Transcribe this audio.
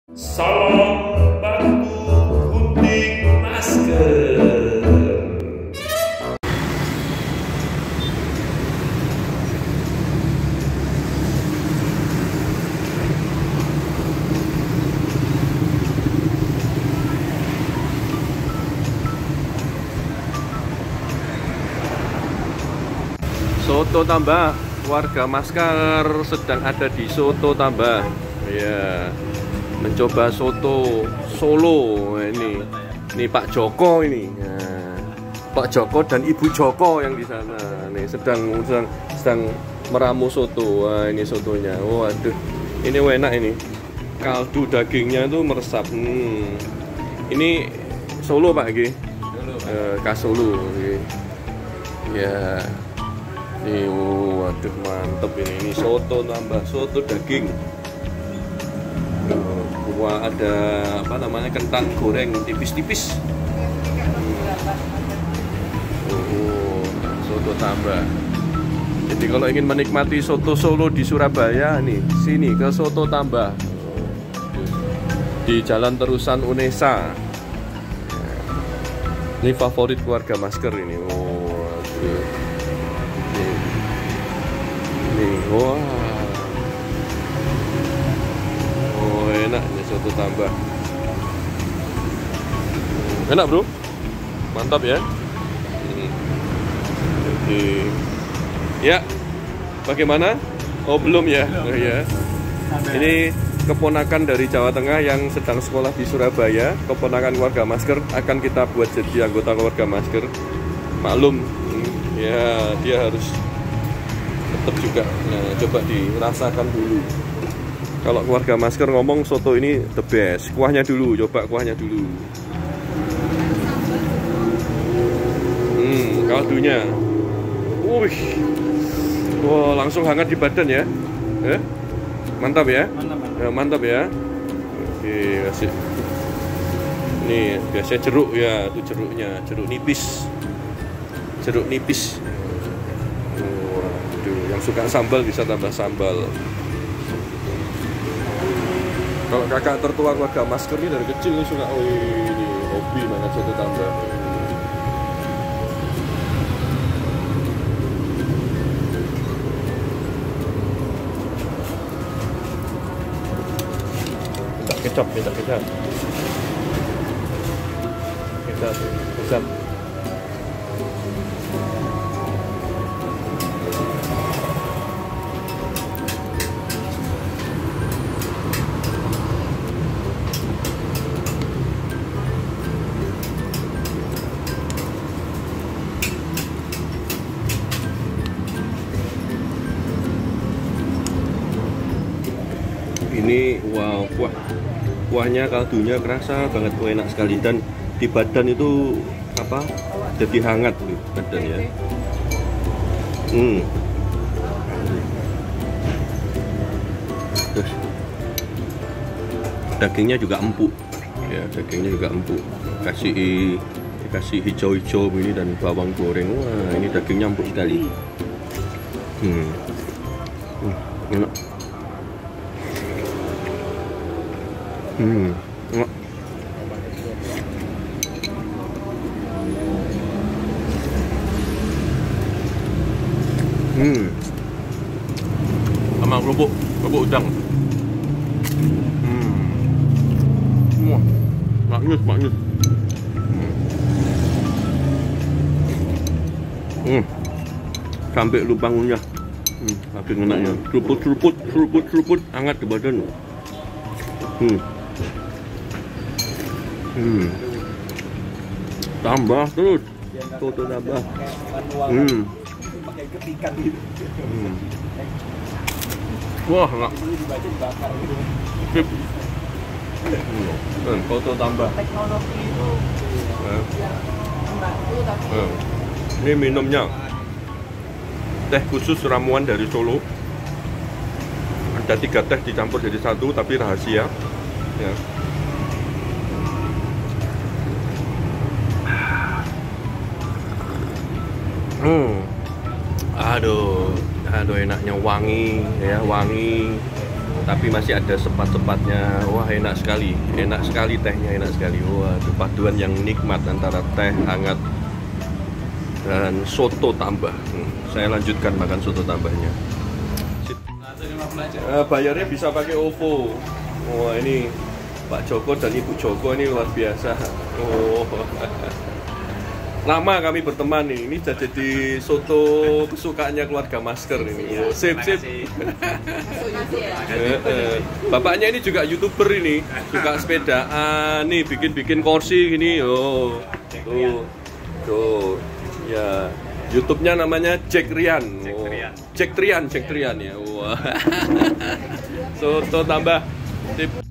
Salam bantu gunting masker. Soto Tambah, warga Masker sedang ada di Soto Tambah. Ya, mencoba soto Solo. Ini Pak Joko ini. Nah, Pak Joko dan Ibu Joko yang di sana. Nih sedang meramu soto. Wah, ini sotonya. Waduh, ini enak ini. Kaldu dagingnya tuh meresap. Ini Solo Pak G. Khas Solo. Ya. Nih, waduh mantep ini soto tambah soto daging. Wah, ada apa namanya, kentang goreng tipis-tipis. Soto tambah. Jadi kalau ingin menikmati soto Solo di Surabaya nih, sini ke Soto Tambah di Jalan Terusan Unesa. Ini favorit keluarga Masker ini. Wah, enaknya soto tambah. Enak bro, mantap ya. Oke. Ya, bagaimana? Oh belum ya. Oh ya. Ini keponakan dari Jawa Tengah yang sedang sekolah di Surabaya. Keponakan keluarga Masker akan kita buat jadi anggota keluarga Masker. Maklum, ya dia harus tetap juga. Nah, coba dirasakan dulu. Kalau keluarga Masker ngomong soto ini the best. Kuahnya dulu, coba kuahnya dulu. Kaldunya. Wih. Wah, langsung hangat di badan ya. Mantap ya? Mantap ya. Oke, kasih. Ini biasanya jeruk ya, itu jeruknya, jeruk nipis. Jeruk nipis. Yang suka sambal bisa tambah sambal. Kalau kakak tertua keluarga Masker ini dari kecil ini suka, ini hobi banget soto tambah. Minta kecap. Kecap. Ini wow, kuahnya, kaldunya kerasa banget, enak sekali, dan di badan itu apa, jadi hangat nih badan ya. Terus dagingnya juga empuk ya, dikasih hijau-hijau ini dan bawang goreng. Wah, ini dagingnya empuk sekali. Enak. Sama kerupuk udang. Wah, maknyus. Sampai lubang unyak. Saking enaknya. Seruput hangat di badan. Tambah terus soto tambah. Wah, enggak. Sip. Soto tambah. Ini minumnya teh khusus ramuan dari Solo. Ada 3 teh dicampur jadi satu, tapi rahasia ya. Aduh enaknya, wangi ya, tapi masih ada sepat-sepatnya. Wah, enak sekali tehnya, enak sekali. Wah, paduan yang nikmat antara teh hangat dan soto tambah. Saya lanjutkan makan soto tambahnya. Bayarnya bisa pakai OVO. Wah, ini Pak Joko dan Ibu Joko ini luar biasa. Oh. Lama kami berteman nih. Ini jadi soto kesukaannya keluarga Masker ini. Sip. Bapaknya ini juga YouTuber ini, suka sepedaan nih, bikin kursi gini. Oh. Tuh. Ya. YouTube-nya namanya Jack Rian. Jack Trian ya. Wah. Soto tambah. Sip.